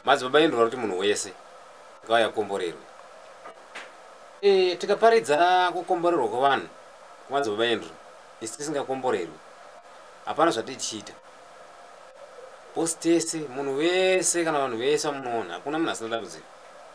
Madzibaba endwa kuti munhu wese ngauya komborerwe. Tikaparidza kukomborerwa kwavanhu kumadzibaba endwa isi tisingakomborerwi hapana zvatichiita. Posi tese munhu wese kana vanhu vese munoona hakuna munhu asina dambudziko.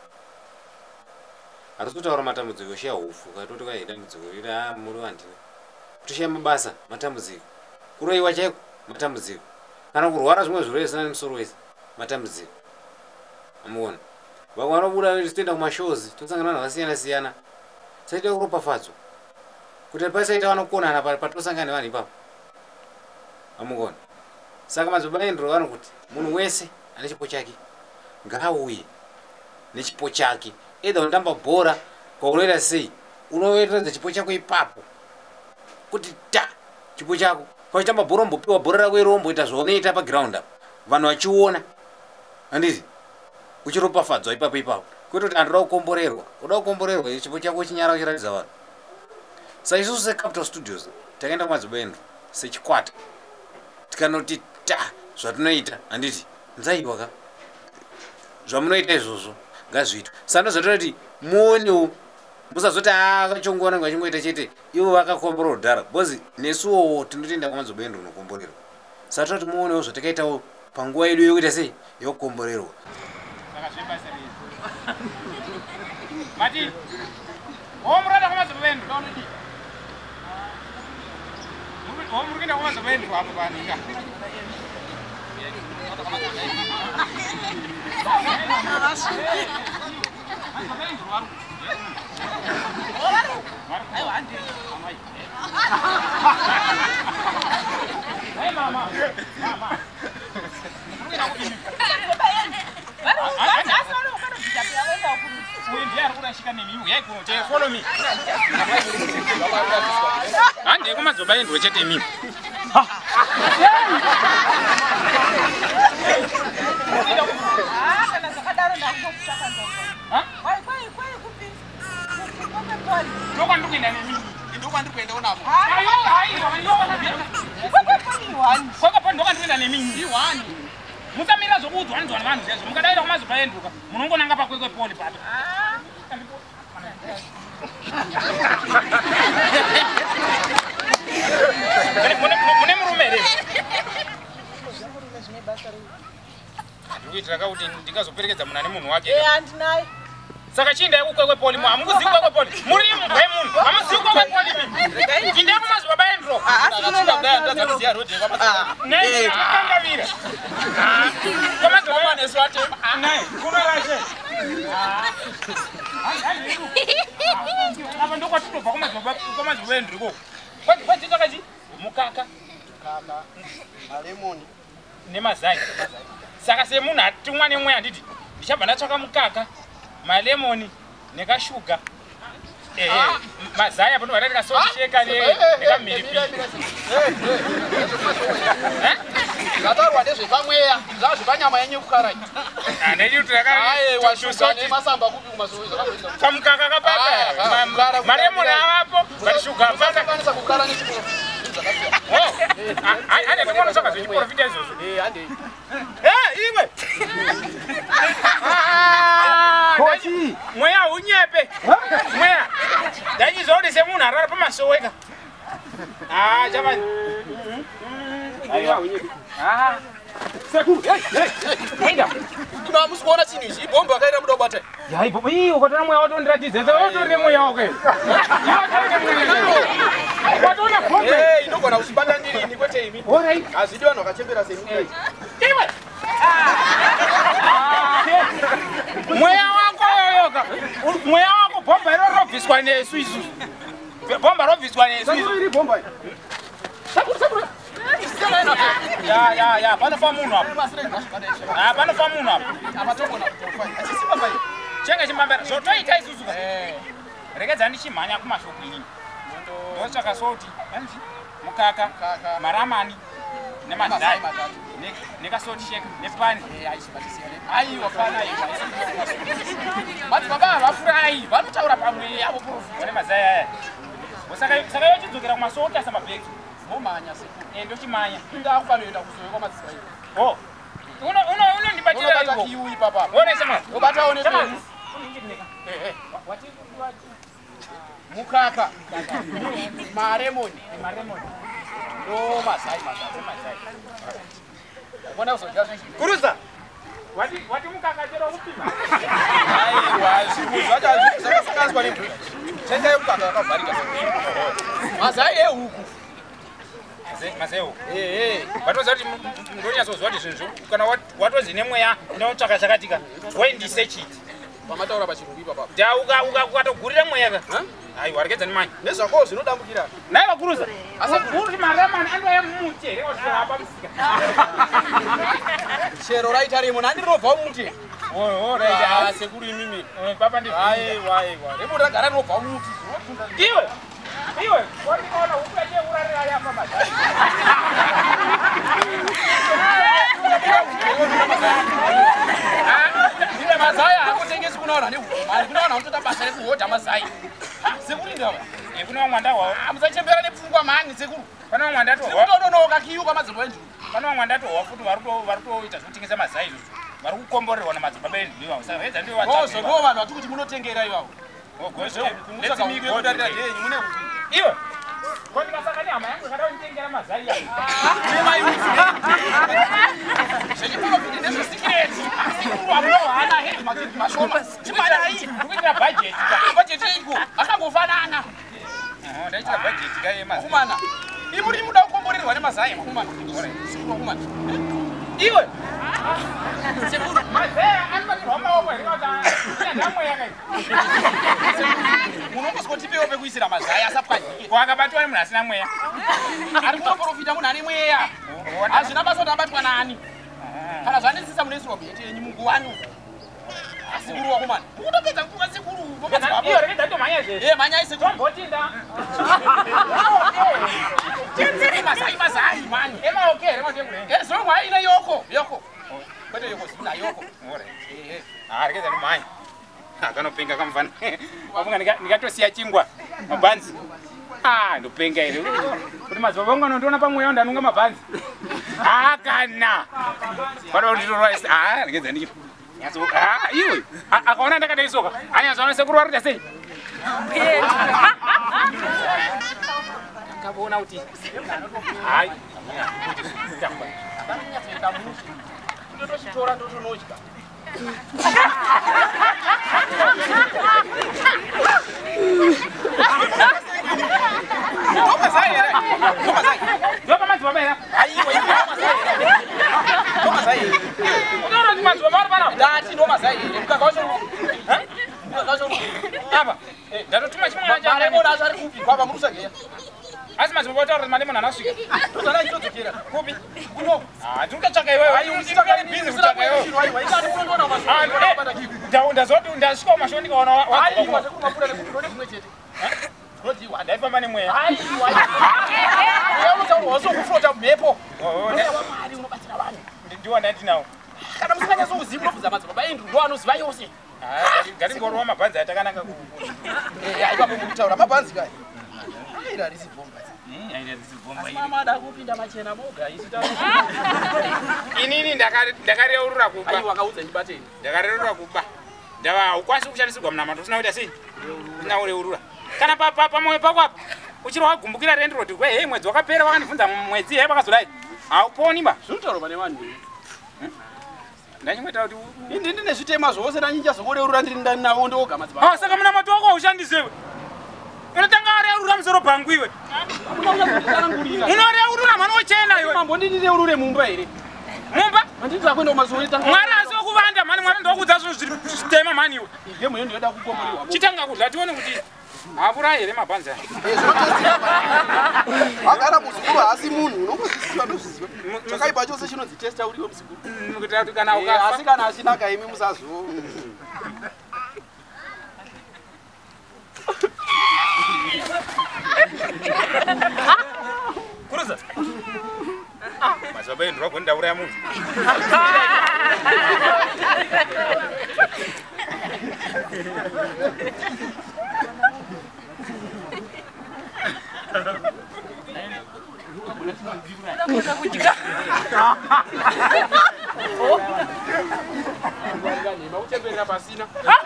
Hatisi kutaura matambudziko kushiya hufu katoti kwai dambudziko ira muri vandina. Kushiya mabasa matambudziko. Kuroiwa chaiko matambudziko. Kana kurwara zvimwe zvirwere zvisina nemusoro wese matambudziko. Amuona. Vamwe vanobuda vachitoenda kumashozi tosangana navanhu vakasiyana siyana. Saita kuropafadzwa. Kuti pasaita vanokonana patosangana nevanhu ipapo. Amuona. Saka madzibaba endwa vanokuti munhu wese ane chipo chake ngaauye nechipo chake. Either unotamba bhora kwaunoita sei unoveredza chipo chako ipapo kuti chipo chako kwachitamba bhora umbopiwa bhora rako iro umboita zvaunoita paground apo vanhu vachiona handiti uchiropafadzwa ipapo kwete kuti andoda kukomborerwa uda kukomborerwa chipo chako chinyara uchiratidza vanhu. Saka isusu seCapital Studios takaenda kumadzibaba endwa sechikwata tikanoti zvatinoita handiti nzaiwa ka zvamunoita izvozvo ngazviitwe. Saka ndozvatoda kuti muonewo musazoti Kachongwe vanenge vachingoita chete ivo vakakomborerwa kudhara because nesuwo tinotoenda kumadzibaba endwa unokomborerwa. Saka toda kuti muonewo zvatakaitawo panguva yedu yokuita sei yokukomborerwa. Mati, omurada kumadzibaba endwa unodi. Omurada kumadzibaba endwa hapo panika. Hey mama. Follow me. Ande kumadzibaba endwa chete mimi. Mukamira zokuti wanzwana vanhu zvezvo mukadaira kumadzibaba endwa munongonanga pakwekwe poli pato. Mune murume here ndikuitira kuti ndingazoperekedza munhu ane munhu wake. Handinaye. Saka chiendai kukwekwe poli hamukuzivi kwekwe poli muri imwe munhu hamuzivi kwekwe poli mimi chiendai kumadzibaba endwa neangavira kwamadzibaba neswate naye kunorashe apa ndokwatitobva kwamadzibaba endwa ikoko kwatitakachi mukaka malemoni nemazai. Saka semunhu atimwa nemwe handiti ndichabva ndatsvaka mukaka malemoni nekashuga mazai apo ndobva ndikasocheka nekamhiripiri. zvatarwa ndezvepamweya zvazvepanyama yenyu kukarai masamba kupi kamukaka kapata malemoni avapo but shuga apakwanisa kukara nechiporo ane ndimona saka zvechiprofita izvozvo iwe mweya unyepe mweya ndachizoone semunhu arara pamasoweka chava sekuru hamusi kuona chinhu ichi ibhomba akaira muda kubata ukatora mweya watondiratidza utori nemweya wako watoona bombe inogona kuchibata ndirini kwete imi hazvidi vanhu vakachembera semi iwe mweya wako yoyoka mweya wako bhomba iro robviswa nesu isusu bhomba robviswa nesu iri bhomba ya panofa munhu apo panofa munhu apo chenga chimambera zvotoita isusu regedzani chimhanya kumashoko inini ndotsvaka soti mukaka maramani nemazai nekasoti sheka nepani aiwa fana madzibaba havafurahi vanotaura pamwe yavo profita nemazai aya saka yochidzokera kumasoti asamabheki momanya ndochimanya ndakufanoenda kuzowe kwamadzibaba Uno ndibatira Unobata kiwi papa. One sema. Ubata one Sema. pe. Wati mukaka. Maremoni. No Masai. Mbona usojia sisi? Kuruza. Wati mukaka chero kupima. Aiwa, simuzo acha zakasikazwa kwa nini? Chenda mukaka akavarika. Masai huku. Maseo. Batoza kuti ndoni azozwa kuti zvinhu kana watozi nemweya unotsvaka chakatika. Why ndi search it? Pamataura pachirungu papa. Ukatogurira mweya ka. Hai warikedzani manje. Nezvako zvinodambukira. Naye vakuruza. Uri maramani andoya mumuti hapa musika. Chero raita remo nani rinobva mumuti. Right. Sekuru imimi. Papa ndi. Aiwa. Remo ragara rinobva mumuti. Iwe, wandikaona ukaje urarira yapa mazai. Ile mazai akutengesi kunaona ni mali kunaona unotoda basa rekuhodha mazai. Sekuru ndava. Kuna mwanda wao. Musachembera nepfungwa mani sekuru. Pana mwanda to. Unodonoka kiyuka madzibaba enju. Pana mwanda to wafuti varikutoita zvekutengesa mazai izvo. Vari kukomborerwa namadzibaba enju. Saka hedza ndiwo vatatu. Ozo ndo vanhu vatikuti munotengera ivavo. Let's me go to Iwe. Kwa nikasaka ni hama yangu kada unitengera mazai ya. Nema yuzi. Shenye vidi nezo secret. Sikuru hana hedi mashoma. Chimada hii. Tukira budget. Budget iko. Akangofanana. Ndaitira budget ga yema. Kumana. Imuri muda ukomborerwa nemazai kumana. Sikuru kumana. Iwe. Sikuru mazai anbatirwa wako rikata. Ndamwe yakai. Munongoskotipewo pekuisira mazai asapwanyike. Wakabatwa ni munhu asina mweya. Ari kutoprofita munhu ane mweya. Hazvina basa kuti abatwa nani. Kana zvanesisa munoisirwa bhete yenyu munguwani. Asikuru wakomana. Mukutopedza kufunga sikuru. Iyo reketa tomhanya zvese. Mhanyai sikuru. Tombotinda. Mazai mani. Ema okay, rema tekurenga. Zvomwe haina yoko. Kwete yoko zina yoko. Reketa tomhanya. Akanopenga kamufana. Wafunga ndikatosiya chingwa mabhanzi. Ndopenga ere. Kuti madzibaba vangu anondiona pamweya ndanunga mabhanzi. Kana. Pano nditorwa reketa ndiki. Iwe. Akaona ndakadaisoka. Anyazoona sekuru warita sei? Akaona kuti. Hai. Ndotochitora ndotonodya. Asi madzibaba taura kuti mademoni anasvika. Tozana chitodzokera. Kupi? Kuno. Ndikutsvaka iwewe. Ndikari busy kutsvaka iwewe. Ndazoti ndasvika kumashoni ndikaona aiwa sekumapura nekuti kumwe chete. Ndodiwa ndaifamba nemweya. Aiwa. Yautaurwa wasokuflota mhepo. Wamwari unobatsira vanhu. Ndiwa ndandinawo. Kana musinganyasokuziva unobvunza madzibaba endu ndo anoziva yose. Ngaringorwa mabhanzi atakanaka ku. Ipapo mukutaura mabhanzi kaya. Aira risi bomba. Mama kupinda machena moga isita. Inini ndakareurura kuba. Aiwa kaudza ndibateni. Ndakareurura kuba. Ndava ukwasi kushandisirwa munamato usina kuita sei? Usina kureurura. Kana pamoyo pako apa uchiri wagumbukira rent road kwe hey mwedzi wakapera wakandibvunza mwedzi hey wakazodai. Hauponi ba. Zvinotaurwa nevanhu. Ndachimweta kuti ndine zvitema zvose ndanyinja zokureurura ndiri ndani nawo ndoga madzibaba. Saka munamato wako ushandisewe. Unotanga areurura musoro pangu iwe. Unoreurura mwana wochena iwe. Mambo ndinireurure mumba here. Mumba? Andita kwenda kumazuva tanga. Mwari asi wokuvanda mani mwari ndokudza zvinhu zviri zvitema mani iwe. Ngemo yendo yoda kukomoriwa. Chitanga kudla tione kuti hapura here mabhanzi. Agara musikuru asi munhu unokuziva ndozviziva. Chakaipa chose chinonzi testa uriwe musikuru. Kuti kuti kana ukafa asi kana asina kaimi musazo. Kuruza. Madzibaba endu rwagoni ndauraya munhu. Uchembera pasina.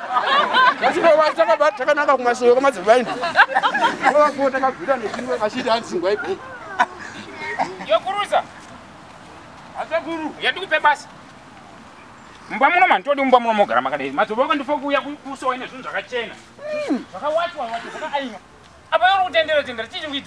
Takanaka kumasoro kwamadzibaba ino. Kwakota kabvira nechimwe kashiti anzingwa ipo. Yokurusa. Asakuru. Yadikupe basi. Mba muno mantodi mba muno mogara makadai. Madzibaba ndifo kuya kusowa ine zvinhu zvakachena. Zvakawachwa zvakaaima. Apa yoro kutendera chichi kuiti.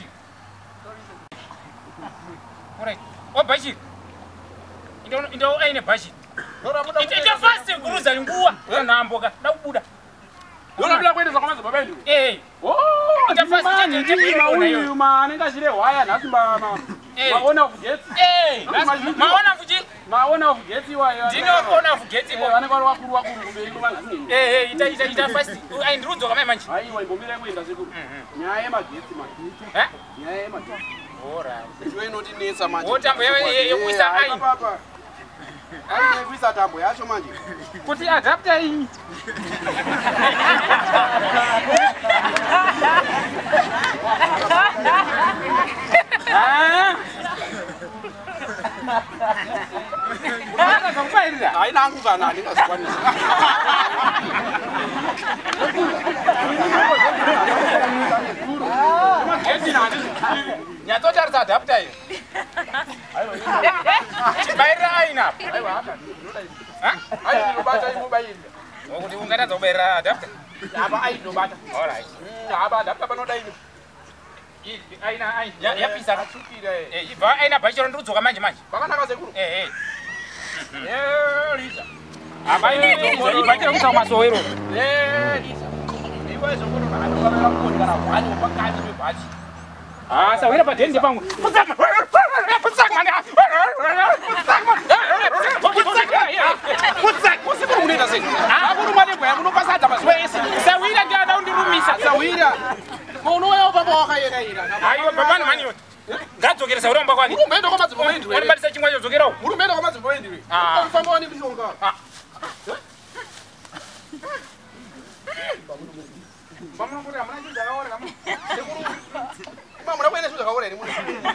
Alright. Bashir. Ndo aine Bashir. Ita fast kuruza nguwa. Namboka ndakubuda. Yona bila kuendeza kwa madzibaba ino. Ita fast uyu anenge chire waya nhasi maona kugetsi. Maona kuchi? Maona kugetsi waya. Ndinoona kugetsi kwa. Vanenge vari wakuru kumberi kwamadzibaba. Ita fast. Ai ndirudzo kama manje. Aiwa imbomira kuenda sekuru. Nyaya yemagetsi manje. Nyaya yemagetsi. Alright. Iwe inoti nesa manje. Wotambo yekuisa ai. Ai kuisa tambo yacho manje. Kuti adapter iyi. Ai nangu kana ndingazikwanisa. Nyatotarisa adapter iyi. Chibaira aina. Ai ndinobata imobaira. Ngokuti ungatadza kubaira adapter. Apa ai ndinobata. Alright. Apa adapter panoda ino. Aina ai yapisa Achukira ibva aina bachiro ndikudzoka manje. Pakanaka sekuru. Lisa. Apa ini ibachiro kusa kumasowero. Lisa. Iwe zokuru vanokavera kuona kana wani pakati pebachi. Sawira padende pangu. Putsama. Usiku unaenda sasa. Hakuna mali kwa unopasata mazoezi. Sawira ndio anaundirumisa. Sawira. Unoyo baba wakayeka. Aiwa baba mani yote. Ngadzokera sawira mba kwani. Urumendo kwa madzibaba endi. Wani balisa chingwa chozokerawo. Urumendo kwa madzibaba endi. Mfambo wani mshonga. Mama nguri amuna chinja kaore kama. Sekuru. Mama mura kwene chinja kaore ni.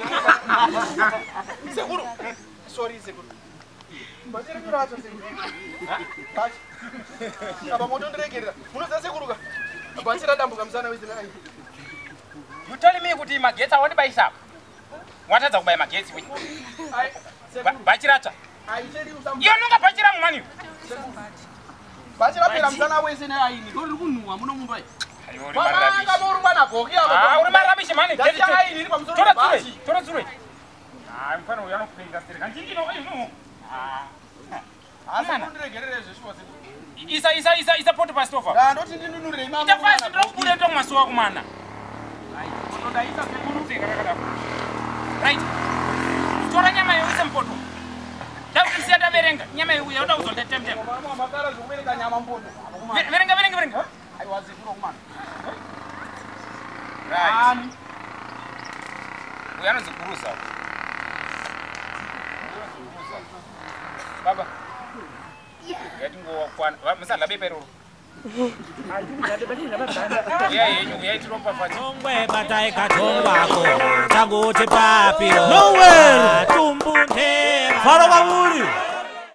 Sekuru. Sorry sekuru. Bachira kuracha sekuru. Kachi. Aba moto ndiregerera. Munoza sekuru ka. Bachira dambuka msana wizina ai. You tell me kuti magetsi awandi baisa. Watadza kubaya magetsi we. Ai. Sekuru. Bachira cha. Ai cheri usamu. Iyo nonga bachira mumani. Bachira pera msana wese ne ai ni. Ndori kunhuwa muno mumbai. Ayo Mama kama uri mwana goki apa. Uri marabishi mani. Dati ai ni pamusoro Tora bachi. tsure. Mfano uya nokupinga siri. Kanjingi no no. Asa ndiregerere zveshuwa sekuru. Isa poto pastova. Da ndoti ndinunurire imama. Ita fast ndokubure ndo masowa kumana. Ai. Ndodaisa sekuru. Right. Tora nyama yoise mpoto. Ndakusiya ndaverenga. Nyama yokuya ndoda kuzondetemtem. Mama makara zvokuverenga nyama mpoto. Verenga. Ai wazikuru kumana. Right. Uya nozikurusa. Baba. Yadingo kwana. Musala beperuru. Uya itiromba fati. Kachongwe batai kachongwako tangu tipapi nowhere tumbunte faro baburi